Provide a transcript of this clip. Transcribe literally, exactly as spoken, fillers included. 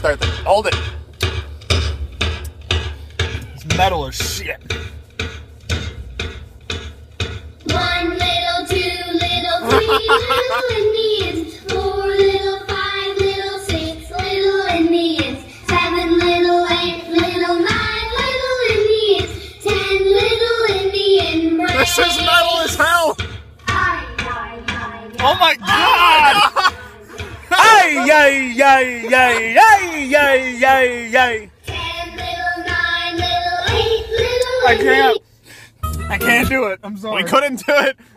start the... Hold it. It's metal as shit. One little, two little, three little Indians, four little, five little, six little Indians, seven little, eight little, nine little Indians, ten little Indian brains. This is metal as hell. Oh my god! Ay, yay, yay, yay, yay, yay, yay, yay. Ten little, nine little, eight little I can't. Indians. I can't do it. I'm sorry. We couldn't do it.